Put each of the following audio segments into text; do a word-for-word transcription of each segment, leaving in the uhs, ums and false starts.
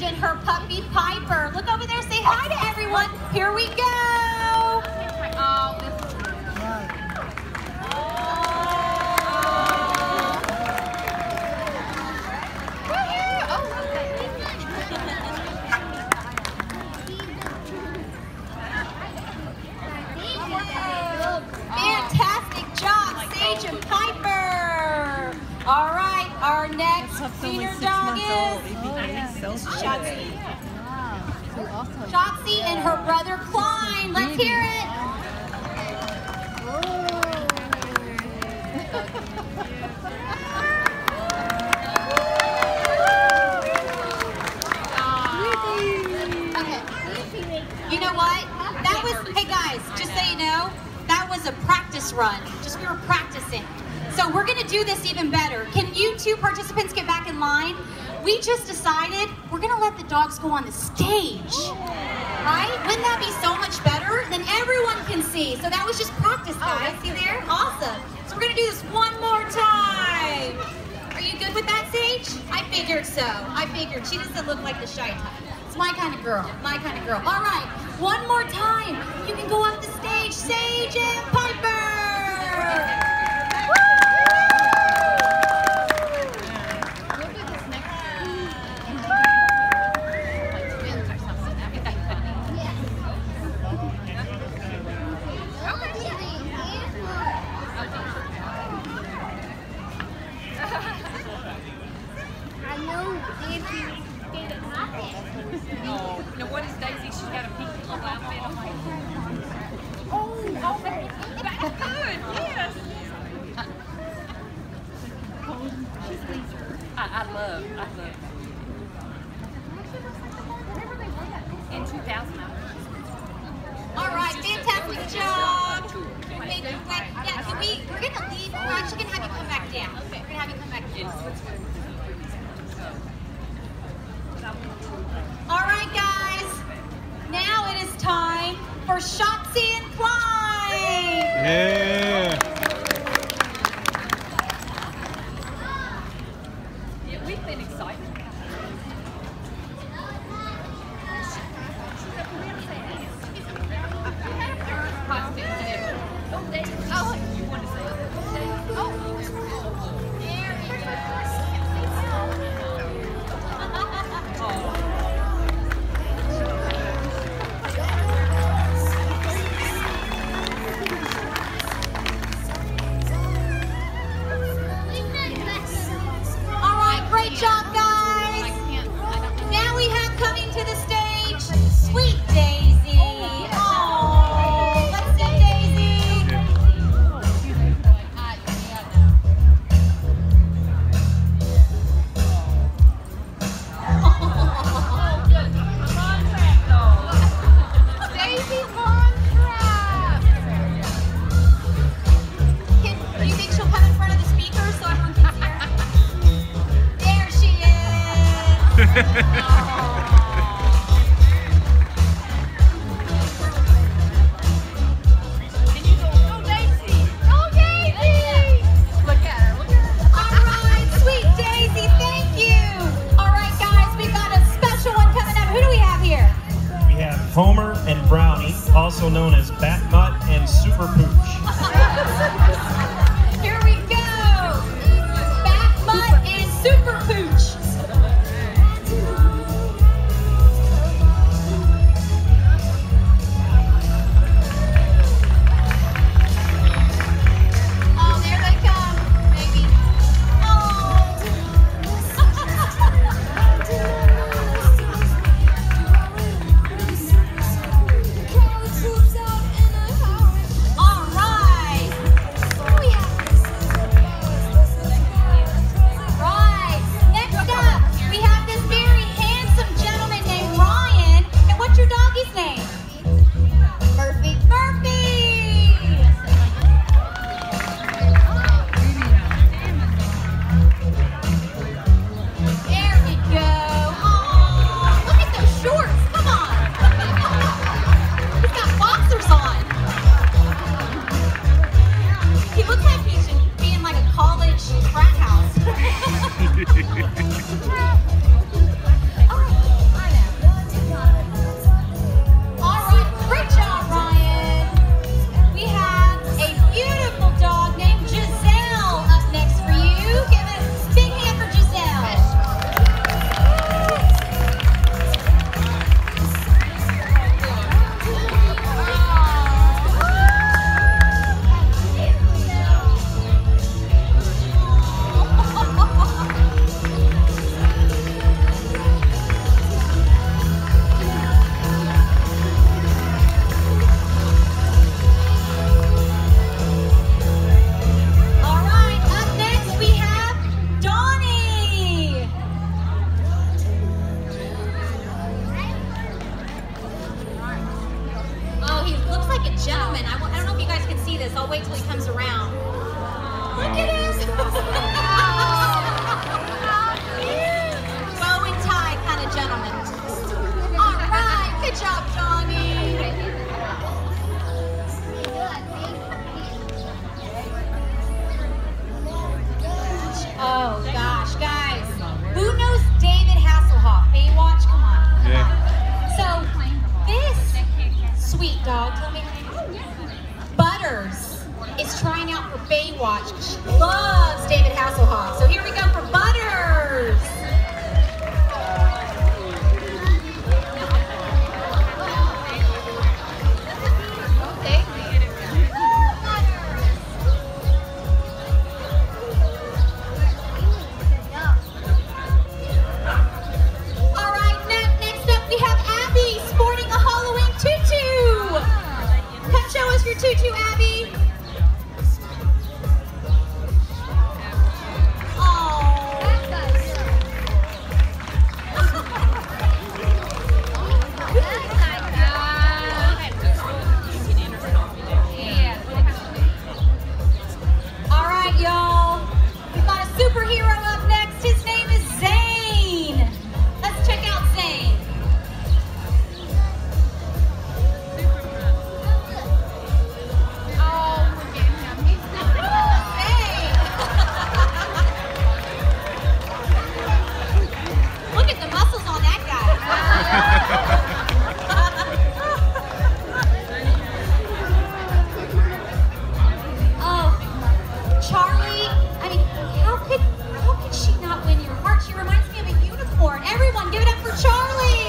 and her puppy Piper. Look over there, say hi to everyone. Here we go. Oh, this is fantastic job, Sage and Piper. All right, our next senior dog is Shotzi. Shotzi and her brother Klein. Let's hear it. Okay. You know what? That was, hey guys, just so you know, that was a practice run. Just we were practicing. So we're gonna do this even better. Can you two participants get back in line? We just decided we're gonna let the dogs go on the stage, right? Wouldn't that be so much better? Then everyone can see. So that was just practice, guys. See there? Awesome. So we're gonna do this one more time. Are you good with that, Sage? I figured so. I figured. She doesn't look like the shy type. It's my kind of girl. My kind of girl. All right. One more time. You can go up the stage. Sage and Piper. Now what is Daisy? She's got a pink little outfit on. Oh, oh, that's good, yes. I, I love, I love. In two thousand. All right, fantastic job. Wait, wait, yeah, can we, we're gonna leave, we're actually gonna have you come back down. Okay. We're gonna have you come back down. All right, guys. Now it is time for Shotzi and Klein. Yeah. Yeah, we've been excited. Oh, Daisy. Oh, you want to say it? Oh, there he is. Great job, guys. Now we have coming to the stage, Sweet Daisy. Oh, let's see Daisy. Daisy's on track. Can, do you think she'll come in front of the speaker so everyone can see her? There she is! And you go, go Daisy! Go Daisy! Look at her, look at her. All right, Sweet Daisy, thank you! All right, guys, we've got a special one coming up. Who do we have here? We have Homer and Brownie, also known as Batmutt and Super Pooch. Here we go! Batmutt and Super Pooch. Oh, there they come, baby. Oh. All right. Oh, gentleman. I, I don't know if you guys can see this. I'll wait till he comes around. Look at him. Bow and tie kind of gentleman. All right, good job, Johnny. Oh gosh, guys, who knows David Hasselhoff? Baywatch, come on. Yeah. So this sweet dog, tell me her name. Butters is trying out for Baywatch. She loves David Hasselhoff. So here we go for Butters. All right, ne- next up we have Abby sporting a Halloween tutu. Come show us your tutu, Abby. All right, y'all. We've got a superhero up next. His name is Zane. Let's check out Zane. Zane. Look at the muscles on that guy. Oh, Charlie, I mean, how could how could she not win your heart? She reminds me of a unicorn. Everyone, give it up for Charlie.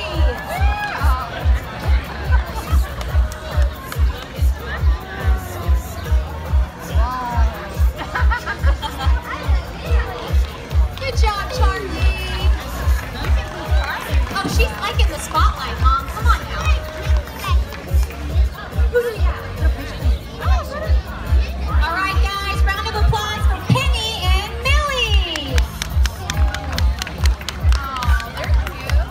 Good job, Charlie. Oh, she's liking the spotlight, Mom. Come on now. Who do we have? All right, guys, round of applause for Penny and Millie. Oh, they're cute.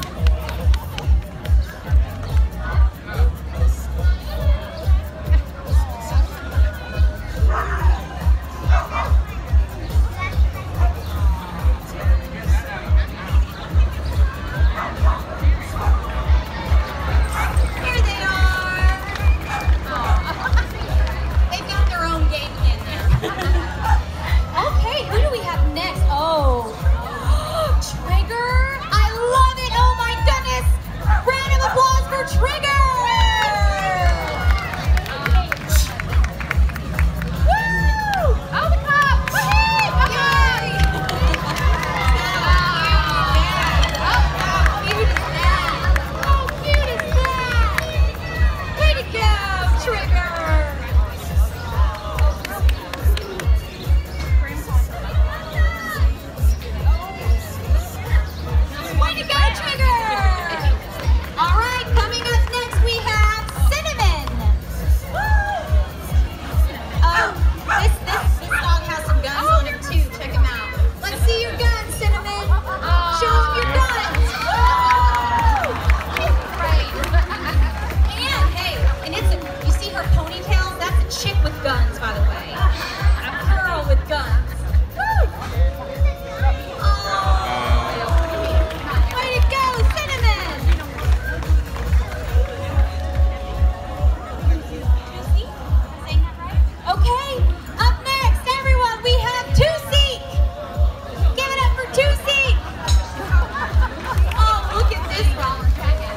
Here they are. They've got their own game in there. Okay, who do we have next? Oh, Trigger. I love it. Oh my goodness. Round of applause for Trigger. Woo! Oh, the cop. Woohoo! Yay! How cute is that? How cute is that? Way to go, Trigger. Way to go, Trigger! All right, coming up next we have Cinnamon. Woo! Oh, this, this, this dog has some guns on him too. Check him out. Let's see your guns, Cinnamon. Show off your guns. Woo! And hey, and it's a, you see her ponytails? That's a chick with guns, by the way. A girl with guns. Woo! Oh. Way to go, Cinnamon! Juicy? Saying that right? Okay, up next, everyone, we have Two-Seek! Give it up for Two-Seek! Oh, look at this roller jacket.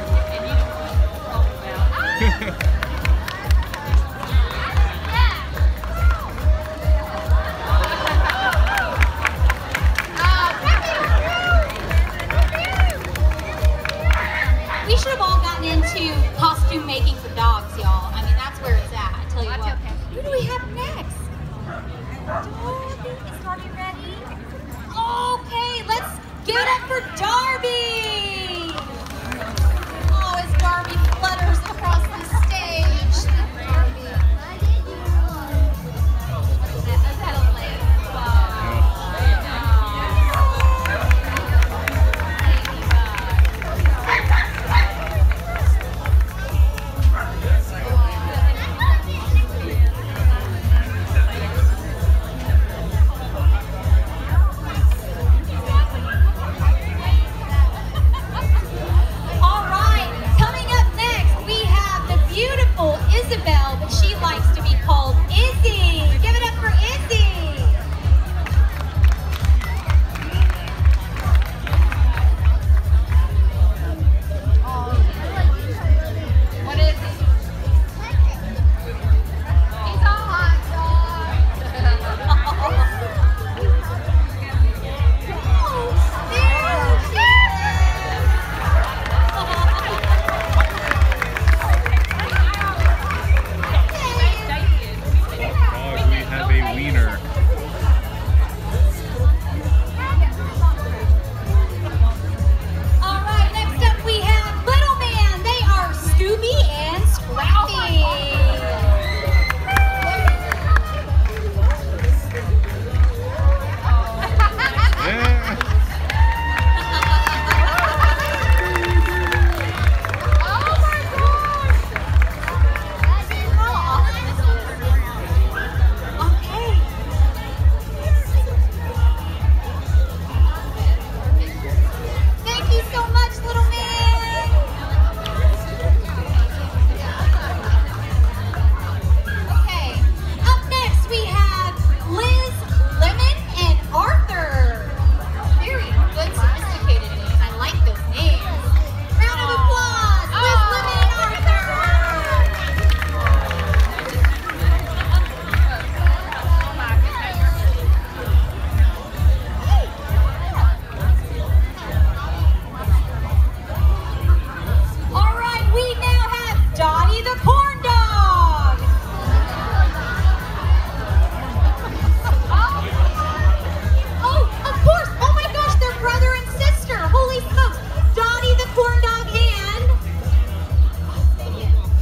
We should have all gotten into costume making for dogs, y'all. I mean, that's where it's at. I tell you what. Who do we have next? Darby. Is Darby ready? Okay, let's give it up for Darby. Oh, as Darby flutters across the stage. Darby. Is that, is that a leg? Wow.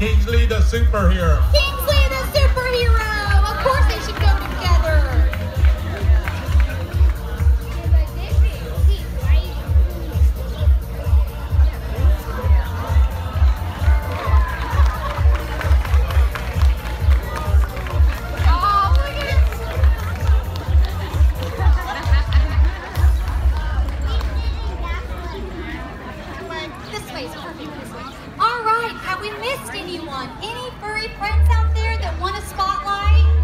Kingsley the superhero. Kingsley the superhero. Of course they should go together. All right, have we missed anyone? Any furry friends out there that want a spotlight?